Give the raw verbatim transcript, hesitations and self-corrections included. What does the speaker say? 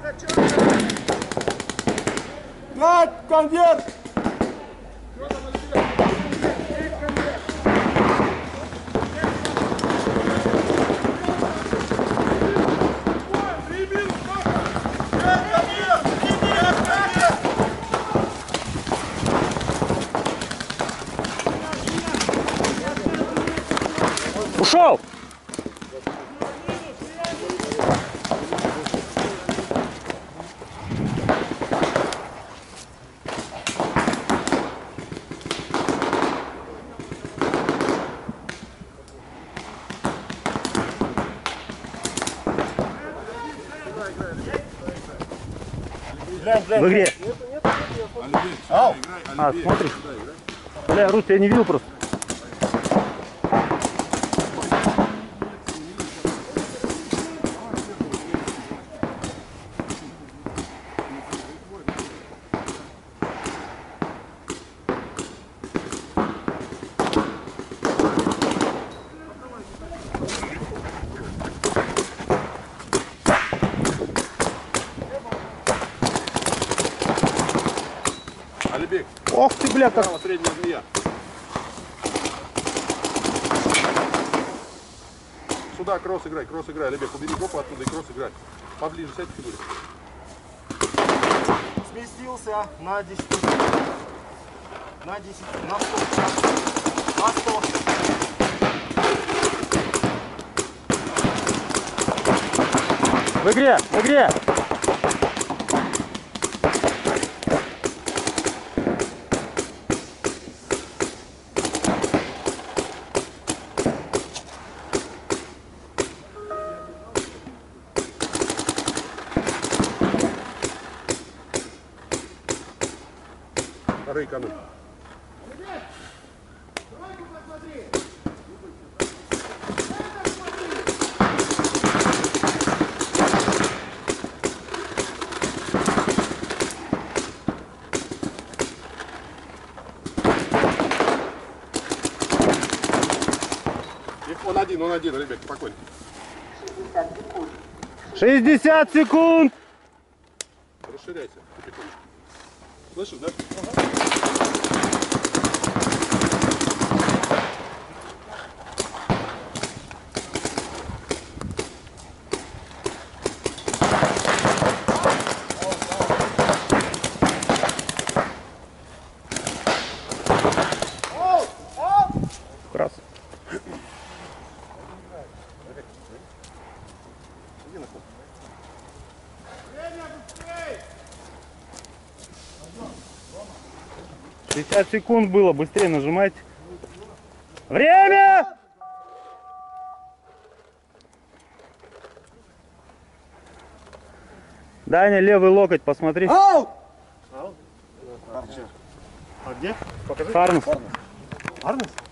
Пять, конверт! Ушел! В игре. Ау. А, смотришь? Бля, Рус, я не видел просто. Алибек. Ох ты, бля, как... Право, средняя змея. Сюда кросс играй, кросс играй. Алибек, убери гопу оттуда и кросс играй. Поближе сядь к фигуре. Сместился на десять. На десять. На сто. На сто. В игре, в игре. Рейкану. Он один, он один, ребят, спокойно. шестьдесят секунд. Расширяйся потихонечку. Слышишь, да? Раз. шестьдесят секунд было, быстрее нажимайте. Время! Даня, левый локоть, посмотри. Ау! А где? Харнес. Арнес?